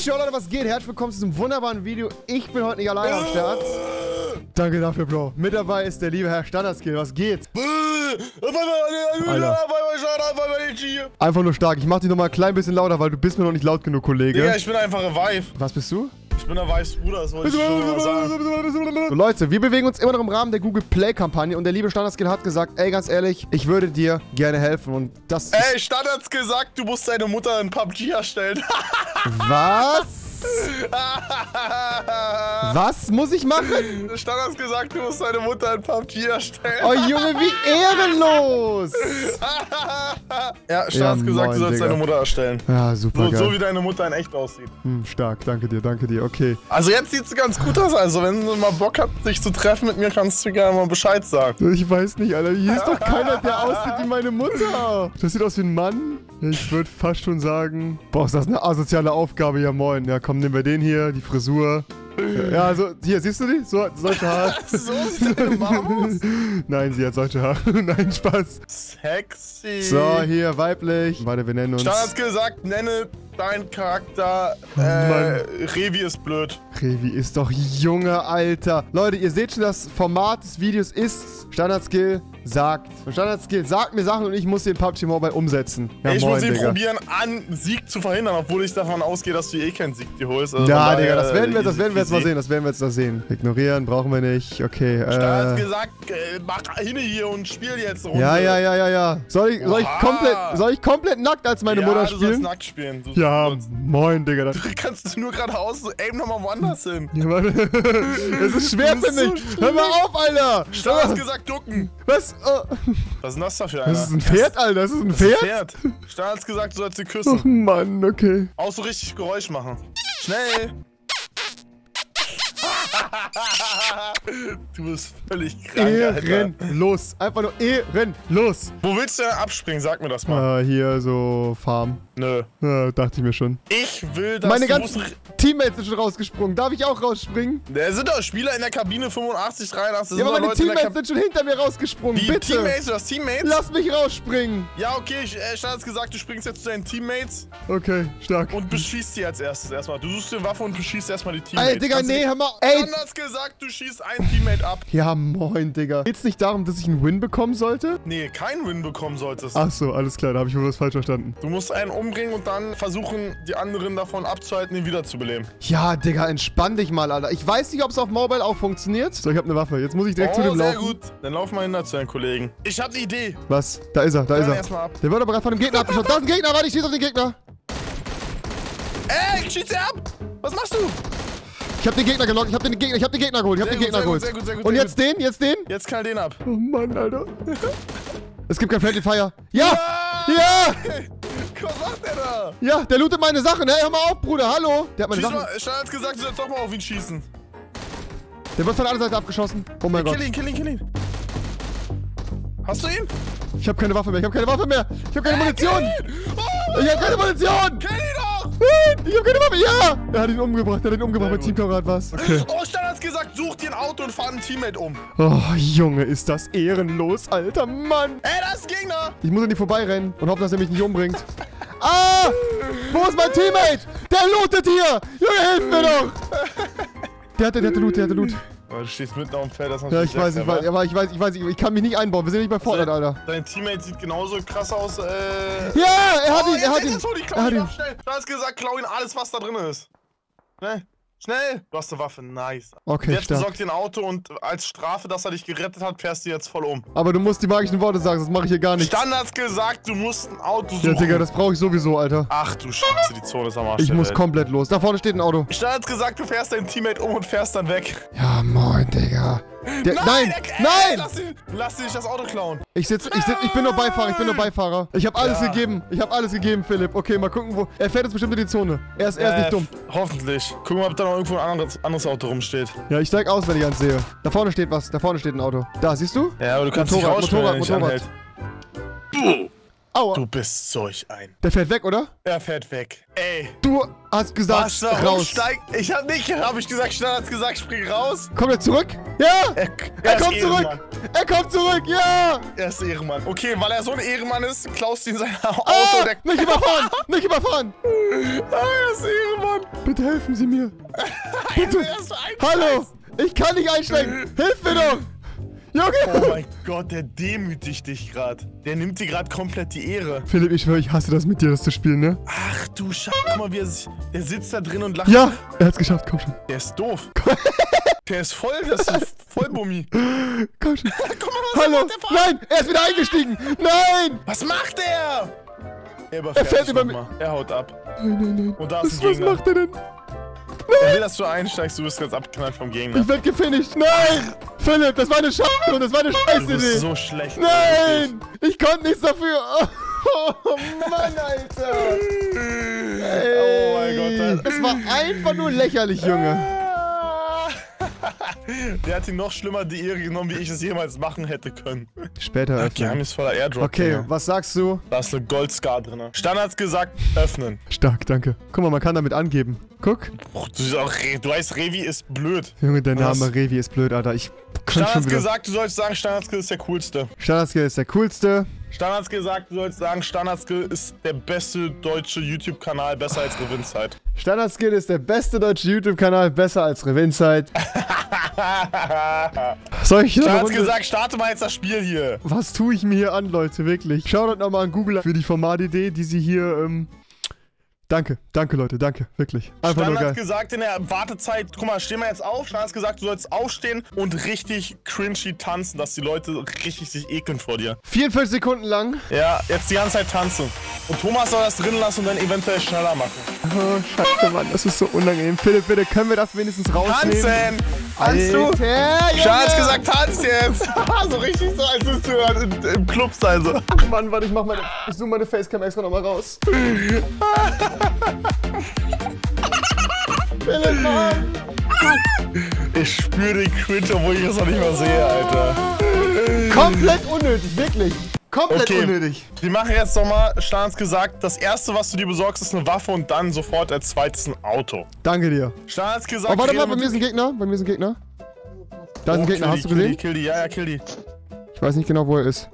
Yo Leute, was geht? Herzlich willkommen zu diesem wunderbaren Video. Ich bin heute nicht allein am Start. Danke dafür, Bro. Mit dabei ist der liebe Herr Standardskill. Was geht? Alter. Einfach nur stark. Ich mach dich nochmal ein klein bisschen lauter, weil du bist mir noch nicht laut genug, Kollege. Digga, ich bin einfach ein Vibe. Was bist du? Ich bin der Vives Bruder, das wollte ich schon mal sagen. So, Leute, wir bewegen uns immer noch im Rahmen der Google Play Kampagne und der liebe Standardskill hat gesagt, ey, ganz ehrlich, ich würde dir gerne helfen und das... Ey, Standards gesagt, du musst deine Mutter in PUBG erstellen. Was? Was muss ich machen? Standards gesagt, du musst deine Mutter in PUBG erstellen. Oh Junge, wie ehrenlos! Ja, Standards gesagt, du sollst deine Mutter erstellen. Ja, super geil. So wie deine Mutter in echt aussieht. Stark, danke dir, okay. Also jetzt sieht's ganz gut aus, also wenn du mal Bock hast, dich zu treffen mit mir, kannst du gerne mal Bescheid sagen. Ich weiß nicht, Alter, hier ist doch keiner, der aussieht wie meine Mutter. Das sieht aus wie ein Mann. Ich würde fast schon sagen, boah, ist das eine asoziale Aufgabe, ja moin. Ja komm, nehmen wir den hier, die Frisur. Ja, also, hier, siehst du die? So, solche Haare. So sieht deine Mama aus? Nein, sie hat solche Haare. Nein, Spaß. Sexy. So, hier, weiblich. Warte, wir nennen uns... Standards gesagt, nenne deinen Charakter, Revi ist blöd. Revi ist doch Junge, Alter. Leute, ihr seht schon, das Format des Videos ist Standardskill sagt. Standardskill sagt mir Sachen und ich muss den PUBG Mobile umsetzen. Ja, ich moin, muss ihn Digga. probieren, einen Sieg zu verhindern, obwohl ich davon ausgehe, dass du eh keinen Sieg dir holst. Also ja, Digga, das werden wir jetzt mal sehen. Das werden wir jetzt noch sehen. Ignorieren brauchen wir nicht. Okay, Standards gesagt, mach hin hier und spiel jetzt Runde. Ja. Soll ich komplett nackt als meine Mutter spielen? Ja, du sollst nackt spielen. Ja, moin, Digga. Du kannst nur geradeaus, aim nochmal woanders hin. Ja, warte. Das ist schwer für mich. Hör mal auf, Alter. Standards gesagt, ducken. Was? Oh. Was ist denn das da für einer? Das ist ein Pferd, Alter. Das ist ein Pferd? Standards gesagt, du sollst sie küssen. Oh Mann, okay. Auch so richtig Geräusch machen. Schnell. Du bist völlig krank, Ehrenlos. Einfach nur ehrenlos. Wo willst du denn abspringen? Sag mir das mal. Hier so Farm. Nö. Ja, dachte ich mir schon. Ich will, dass meine ganzen Teammates sind schon rausgesprungen. Darf ich auch rausspringen? Da sind doch Spieler in der Kabine 85, 83. Ja, aber meine Teammates sind schon hinter mir rausgesprungen. Die bitte. Teammates, du hast Teammates? Lass mich rausspringen. Ja, okay. Standards gesagt, du springst jetzt zu deinen Teammates. Okay, stark. Und beschießt sie als erstes erstmal. Du suchst die Waffe und beschießt erstmal die Teammates. Ey, Digga, nee, hör mal. Ey. Standards gesagt, du schießt ein Teammate ab. Ja, moin, Digga. Geht's nicht darum, dass ich einen Win bekommen sollte? Nee, keinen Win bekommen solltest. Ach so, alles klar. Da habe ich wohl was falsch verstanden. Du musst einen umbringen und dann versuchen, die anderen davon abzuhalten, ihn wiederzubeleben. Ja, Digga, entspann dich mal, Alter. Ich weiß nicht, ob es auf Mobile auch funktioniert. So, ich habe eine Waffe. Jetzt muss ich direkt zu dem laufen. Sehr gut. Dann lauf mal hinter zu deinen Kollegen. Ich hab eine Idee. Was? Da ist er, da ist er. Erstmal ab. Der wird aber gerade von dem Gegner abgeschossen. Da ist ein Gegner, warte, ich schieße auf den Gegner. Ey, schieß ab! Was machst du? Ich hab den Gegner gelockt, ich hab den Gegner geholt, Sehr gut. Und jetzt den, jetzt den? Jetzt knall den ab. Oh Mann, Alter. Es gibt kein Friendly Fire. Ja! Ja! Was macht der da? Ja, der lootet meine Sachen. Hey, hör mal auf, Bruder, hallo. Der hat meine Sachen. Standards gesagt, du sollst doch mal auf ihn schießen. Der wird von der anderen Seite abgeschossen. Oh mein Gott. Kill ihn. Hast du ihn? Ich hab keine Waffe mehr, ich hab keine Munition. Ich hab keine Munition. Kill ihn doch! Ich hab keine Waffe, ja! Er hat ihn umgebracht, mein Teamkamerad war's. Okay. Oh, Standards gesagt, such dir ein Auto und fahr ein Teammate um. Oh, Junge, ist das ehrenlos, alter Mann. Ey, da ist ein Gegner. Ich muss an die vorbeirennen und hoffen, dass er mich nicht umbringt. Ah! Wo ist mein Teammate? Der lootet hier! Junge, hilf mir doch! Der hatte Loot. Oh, du stehst mitten auf dem Feld, das ja, ich weiß, ich kann mich nicht einbauen. Wir sind nicht bei Fortnite, Alter. Dein Teammate sieht genauso krass aus, Ja, er hat ihn. Du hast gesagt, klau ihn alles, was da drin ist. Schnell! Du hast eine Waffe, nice. Okay, jetzt besorgt dir ein Auto und als Strafe, dass er dich gerettet hat, fährst du jetzt voll um. Aber du musst die magischen Worte sagen, das mache ich hier gar nicht. Standards gesagt, du musst ein Auto suchen. Ja, Digga, das brauche ich sowieso, Alter. Ach du Scheiße, die Zone ist am Arsch. Ich muss komplett los. Da vorne steht ein Auto. Standards gesagt, du fährst dein Teammate um und fährst dann weg. Ja, moin, Digga. Nein! Lass dich das Auto klauen. Ich bin nur Beifahrer, Ich habe alles gegeben. Philipp. Okay, mal gucken, wo... Er fährt jetzt bestimmt in die Zone. Er ist nicht dumm. Hoffentlich. Gucken wir, ob da noch irgendwo ein anderes Auto rumsteht. Ja, ich steig aus, wenn ich eins sehe. Da vorne steht was. Da vorne steht ein Auto. Da, siehst du? Ja, aber du kannst nicht rausspringen, Motorrad. Aua. Du bist solch ein. Der fährt weg, oder? Er fährt weg. Ey. Du hast gesagt, raus. Hab ich gesagt, Start hat's gesagt, spring raus. Kommt er zurück? Ja! Er ist kommt zurück! Ehrenmann. Er kommt zurück, ja! Er ist Ehrenmann. Okay, weil er so ein Ehrenmann ist, klaust du ihm sein Auto. Ah, nicht überfahren! Nicht überfahren! Er ist Ehrenmann. Bitte helfen Sie mir. Bitte. Hallo! Ich kann nicht einsteigen! Hilf mir doch! Junge! Oh mein Gott, der demütigt dich gerade. Der nimmt dir gerade komplett die Ehre. Philipp, ich schwöre, ich hasse das mit dir, das zu spielen, ne? Ach du Scheiße, guck mal, wie der sitzt da drin und lacht. Ja! Er hat's geschafft, komm schon. Der ist doof. Der ist voll, das ist voll Bummi. Komm schon. Guck mal, was Hallo! macht der Fahrer? Nein! Er ist wieder eingestiegen! Nein! Was macht er? Er überfährt fährt dich über noch mal. Er haut ab. Nein. Und da ist ein Was Gegner. macht er denn? Er will, dass du einsteigst, du wirst ganz abgeknallt vom Gegner. Ich werd gefinisht! Nein! Philipp, das war eine Scheiße und das war eine Du Scheiße bist Idee! so schlecht. Nein! Ich konnte nichts dafür! Oh Mann, Alter! Oh mein Gott. Es war einfach nur lächerlich, Junge. Der hat ihn noch schlimmer die Ehre genommen, wie ich es jemals machen hätte können. Später öffnen. Geheimnisvoller Airdrop. Okay, Digga. was sagst du? Da ist eine Goldscar drin. Standards gesagt, öffnen. Stark, danke. Guck mal, man kann damit angeben. Guck. Du weißt, Revi ist blöd. Junge, der Was? Name Revi ist blöd, Alter. Ich kann schon Standards wieder... gesagt, du sollst sagen, Standardskill ist der coolste. Standardskill ist der coolste. Standards gesagt, du sollst sagen, Standardskill ist der beste deutsche YouTube-Kanal, besser als Revinzeit. Standardskill ist der beste deutsche YouTube-Kanal, besser als Revinzeit. Soll ich noch eine Standards Runde... gesagt, starte mal jetzt das Spiel hier. Was tue ich mir hier an, Leute, wirklich? Schaut nochmal an Google für die Formatidee, die sie hier, Danke, Leute, danke, wirklich. Einfach nur Standards geil. gesagt, in der Wartezeit, guck mal, steh mal jetzt auf. Standards gesagt, du sollst aufstehen und richtig cringy tanzen, dass die Leute richtig sich ekeln vor dir. 44 Sekunden lang. Ja, jetzt die ganze Zeit tanzen. Und Thomas soll das drin lassen und dann eventuell schneller machen. Oh, scheiße, Mann, das ist so unangenehm. Philipp, bitte, können wir das wenigstens rausnehmen? Tanzen! Tanzt du? Alter, Junge! Standards gesagt, tanzt jetzt! So richtig so, als würdest du im Club sein, so. Mann, warte, ich zoome meine Facecam extra nochmal raus. Philipp, Mann! Ich spüre den Cringe, obwohl ich das noch nicht mal sehe, Alter. Komplett unnötig, wirklich. Komplett unnötig. Wir machen jetzt nochmal, Standards gesagt, das erste, was du dir besorgst, ist eine Waffe und dann sofort als zweites ein Auto. Danke dir. Standards gesagt, Oh, warte mal, bei mir ist ein Gegner. Da ist ein Gegner, hast du gesehen? Kill die, ja, kill die. Ich weiß nicht genau, wo er ist.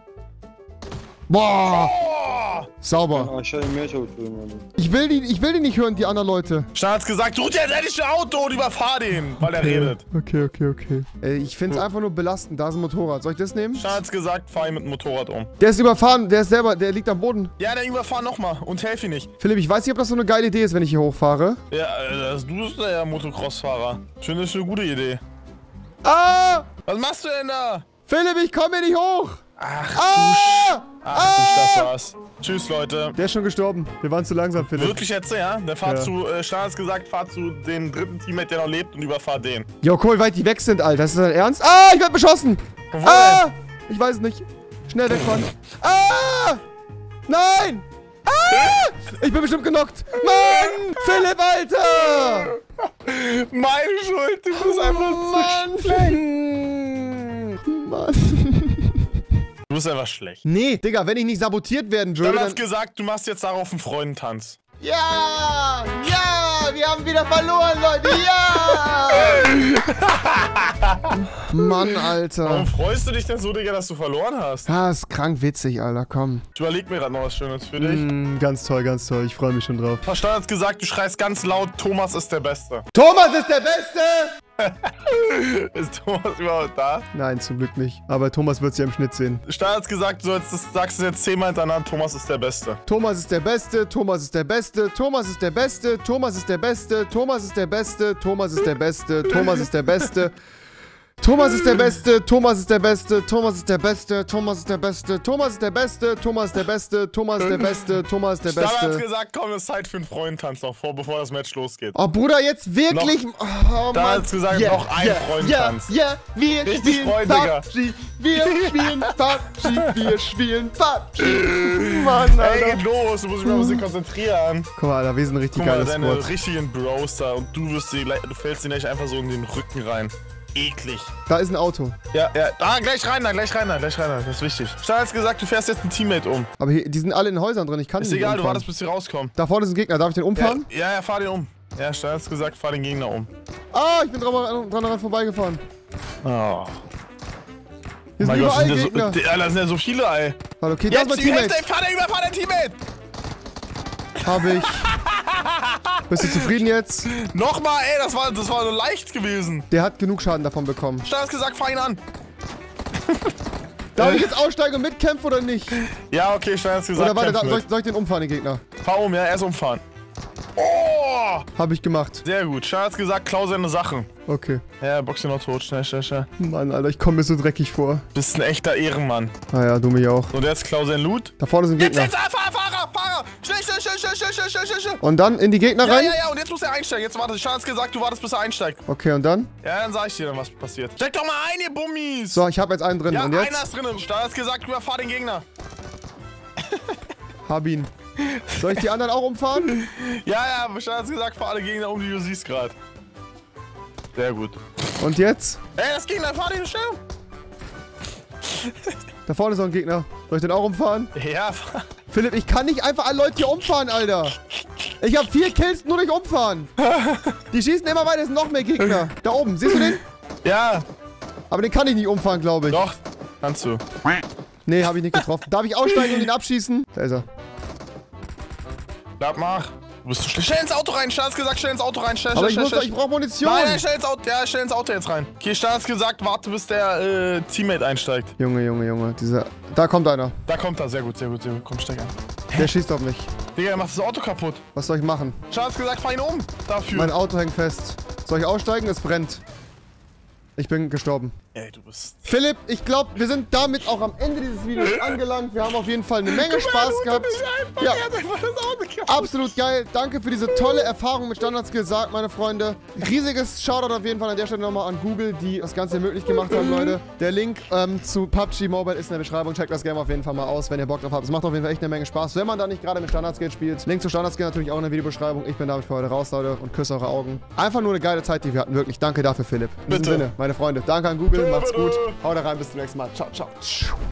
Boah! Oh! Sauber. Aşağı inmeye çalışıyorum yani. Ich will die nicht hören, die anderen Leute. Standards gesagt, such dir jetzt endlich ein Auto und überfahr den, weil er redet. Okay. Ey, ich find's einfach nur belastend. Da ist ein Motorrad. Soll ich das nehmen? Standards gesagt, fahr ihn mit dem Motorrad um. Der ist überfahren. Der ist selber, der liegt am Boden. Ja, dann überfahr nochmal und helf ihn nicht. Philipp, ich weiß nicht, ob das so eine geile Idee ist, wenn ich hier hochfahre. Ja, du bist der Motocross-Fahrer. Ich finde, das ist eine gute Idee. Ah! Was machst du denn da? Philipp, ich komme hier nicht hoch! Ach Ah! das war's. Tschüss, Leute. Der ist schon gestorben. Wir waren zu langsam, Philipp. Wirklich jetzt, ja? Der fahrt Ja. zu, Standards gesagt, fahrt zu dem dritten Teammate, der noch lebt und überfahr den. Jo, guck mal, wie weit die weg sind, Alter. Ist das dein Ernst? Ah, ich werd beschossen! Wo Ah! Ich weiß es nicht. Schnell wegfahren. Ah! Nein! Ah! Ich bin bestimmt genockt. Mann! Philipp, Alter! Meine Schuld, du bist einfach Mann! Du bist einfach schlecht. Nee, Digga, wenn ich nicht sabotiert werden würde, Standards dann... gesagt, du machst jetzt darauf einen Freundentanz. Ja! Ja! Wir haben wieder verloren, Leute! Ja! Mann, Alter. Warum freust du dich denn so, Digga, dass du verloren hast? Ah, ist krank witzig, Alter, komm. Ich überleg mir gerade noch was Schönes für dich. Ganz toll, ganz toll. Ich freue mich schon drauf. Standards gesagt, du schreist ganz laut, Thomas ist der Beste. Thomas ist der Beste! Ist Thomas überhaupt da? Nein, zum Glück nicht. Aber Thomas wird sie im Schnitt sehen. Standards gesagt, du sagst es jetzt 10-mal hintereinander, Thomas ist der Beste. Thomas ist der Beste, Thomas ist der Beste, Thomas ist der Beste, Thomas ist der Beste, Thomas ist der Beste, Thomas ist der Beste, Thomas ist der Beste. Thomas ist der Beste, Thomas ist der Beste, Thomas ist der Beste, Thomas ist der Beste, Thomas ist der Beste, Thomas ist der Beste, Thomas ist der Beste, Thomas ist der Standards Beste. gesagt, komm, es ist Zeit für einen Freundentanz noch vor, bevor das Match losgeht. Oh, Bruder, jetzt wirklich? Oh, Mann. Standards gesagt, noch ein Freundentanz. Ja, wir Richtig spielen freundlicher. PUBG, wir spielen PUBG, wir spielen PUBG. Mann, Ey, Alter. geht los, du musst dich mal ein bisschen konzentrieren. Guck mal, Alter, wir sind richtig Guck mal, geile deine Squad. richtigen Bros da und du fällst dir gleich einfach so in den Rücken rein. eklig. Da ist ein Auto. Ja. Ah, gleich rein da. Das ist wichtig. Stein hat gesagt, du fährst jetzt ein Teammate um. Aber hier, die sind alle in den Häusern drin. Ich kann Ist nicht egal, du umfahren. wartest, bis sie rauskommen. Da vorne ist ein Gegner. Darf ich den umfahren? Ja, fahr den um. Ja, Stein hat gesagt, fahr den Gegner um. Ah, ich bin dran vorbeigefahren. Oh. Hier sind überall Gegner. Da sind ja so viele, ey. Warte, okay, das ist mein Teammate. Fahr dein Teammate. Hab ich. Bist du zufrieden jetzt? Nochmal, ey, das war nur leicht gewesen. Der hat genug Schaden davon bekommen. Stein hat gesagt, fahr ihn an. Darf ich jetzt aussteigen und mitkämpfen oder nicht? Ja, okay, Stein hat gesagt, oder warte, soll ich den umfahren, den Gegner? Fahr um, ja, erst umfahren. Oh! Hab ich gemacht. Sehr gut. Stein hat gesagt, klau seine Sachen. Okay. Ja, box ihn noch tot. Schnell. Mann, Alter, ich komme mir so dreckig vor. Bist ein echter Ehrenmann. Naja, du mich auch. Und jetzt klau sein Loot. Da vorne sind Gegner. Jetzt, Fahrer! Schnell! Und dann in die Gegner rein? Ja, und jetzt muss er einsteigen. Jetzt warte, Stein hat gesagt, du wartest, bis er einsteigt. Okay, und dann? Ja, dann sag ich dir dann, was passiert. Steig doch mal ein, ihr Bummis! So, ich habe jetzt einen drin. Ja, und jetzt? einer ist drin. Stein hat gesagt, überfahr den Gegner. Hab ihn. Soll ich die anderen auch umfahren? Ja, Stein hat gesagt, fahr alle Gegner um, die du siehst gerade. Sehr gut. Und jetzt? Ey, das Gegner, fahr den schnell. Da vorne ist noch ein Gegner. Soll ich den auch umfahren? Ja, Philipp, ich kann nicht einfach alle Leute hier umfahren, Alter. Ich habe 4 Kills nur durch Umfahren. Die schießen immer weiter, es sind noch mehr Gegner. Da oben, siehst du den? ja. Aber den kann ich nicht umfahren, glaube ich. Doch, kannst du. Nee, habe ich nicht getroffen. Darf ich aussteigen und ihn abschießen? Da ist er. Mach. Du bist zu schlecht. Schnell ins Auto rein. Stein hat gesagt, schnell ins Auto rein. Schnell. Ich brauche Munition. Nein, schnell ins Auto. Ja, schnell ins Auto jetzt rein. Okay, Stein hat gesagt, warte, bis der Teammate einsteigt. Junge. Da kommt einer. Da kommt er. Sehr gut. Komm, steig ein. Der schießt auf mich. Digga, er macht das Auto kaputt. Was soll ich machen? Stein hat gesagt, fahr ihn um. Dafür. Mein Auto hängt fest. Soll ich aussteigen? Es brennt. Ich bin gestorben. Ey, du bist... Philipp, ich glaube, wir sind damit auch am Ende dieses Videos angelangt. Wir haben auf jeden Fall eine Menge Spaß gehabt. Ja, absolut geil. Danke für diese tolle Erfahrung mit Standard gesagt, meine Freunde. Riesiges Shoutout auf jeden Fall an der Stelle nochmal an Google, die das Ganze möglich gemacht haben, Leute. Der Link zu PUBG Mobile ist in der Beschreibung. Checkt das Game auf jeden Fall mal aus, wenn ihr Bock drauf habt. Es macht auf jeden Fall echt eine Menge Spaß, wenn man da nicht gerade mit Standard-Skate spielt. Link zu Standard-Skate natürlich auch in der Videobeschreibung. Ich bin damit für heute raus, Leute, und küsse eure Augen. Einfach nur eine geile Zeit, die wir hatten. Wirklich, danke dafür, Philipp. In diesem Sinne, meine Freunde, danke an Google. Macht's gut. Haut rein, bis zum nächsten Mal. Ciao.